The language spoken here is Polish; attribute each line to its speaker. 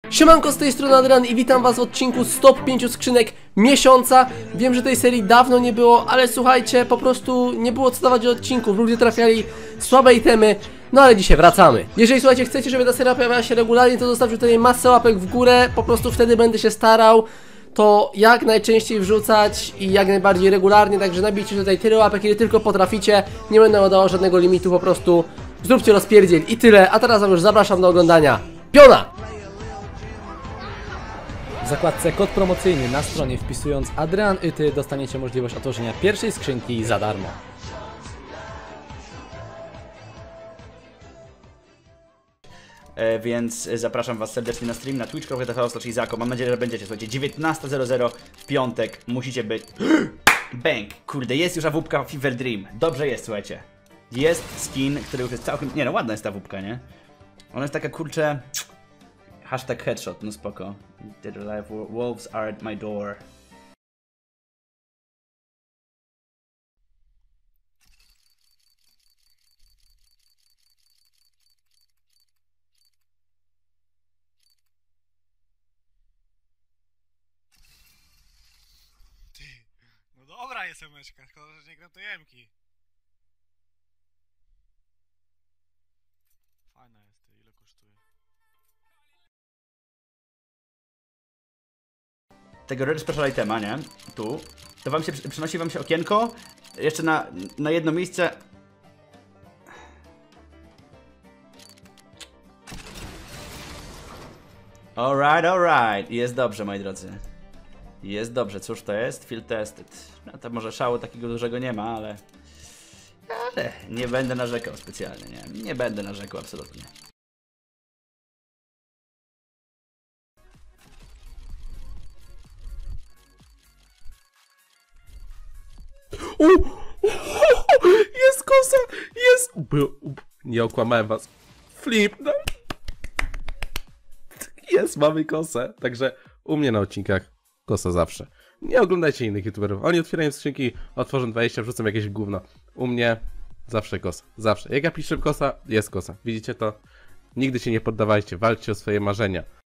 Speaker 1: Siemanko, z tej strony Adrian i witam was w odcinku z top 5 skrzynek miesiąca. Wiem, że tej serii dawno nie było, ale słuchajcie, po prostu nie było co dawać odcinków. Ludzie trafiali słabe itemy, no ale dzisiaj wracamy. Jeżeli słuchajcie, chcecie, żeby ta seria pojawiała się regularnie, to zostawcie tutaj masę łapek w górę. Po prostu wtedy będę się starał to jak najczęściej wrzucać i jak najbardziej regularnie. Także nabijcie tutaj tyle łapek, ile tylko potraficie. Nie będę oddawał żadnego limitu, po prostu zróbcie rozpierdziel i tyle. A teraz wam już zapraszam do oglądania piona!
Speaker 2: W zakładce kod promocyjny na stronie, wpisując Adrian Yty, dostaniecie możliwość otworzenia pierwszej skrzynki za darmo.
Speaker 3: Więc zapraszam was serdecznie na stream na twitch.tv/izako. Mam nadzieję, że będziecie. Słuchajcie, 19:00 w piątek musicie być. Bang! Kurde, jest już awupka Fever Dream. Dobrze jest, słuchajcie. Jest skin, który już jest całkiem... Nie no, ładna jest ta awupka, nie? Ona jest taka, kurczę... Hashtag headshot, no spoko. Dead or alive, wolves are at my door.
Speaker 4: Ty, no dobra jest emeczka, szkoda, że nie gram tej emki. Fajna jest, ty, ile kosztuje?
Speaker 3: Tego Red Special Itema, nie? Tu. To wam się, przenosi wam się okienko. Jeszcze na jedno miejsce. Alright. Jest dobrze, moi drodzy. Jest dobrze. Cóż to jest? Field tested. No to może szału takiego dużego nie ma, ale nie będę narzekał specjalnie, nie? Nie będę narzekał absolutnie.
Speaker 1: Jest kosa! Jest! Nie okłamałem was. Flip! No. Jest, mamy kosę. Także u mnie na odcinkach kosa zawsze. Nie oglądajcie innych youtuberów. Oni otwierają skrzynki, otworzą 20, wrzucą jakieś gówno. U mnie zawsze kosa. Zawsze. Jak ja piszę kosa, jest kosa. Widzicie to? Nigdy się nie poddawajcie. Walczcie o swoje marzenia.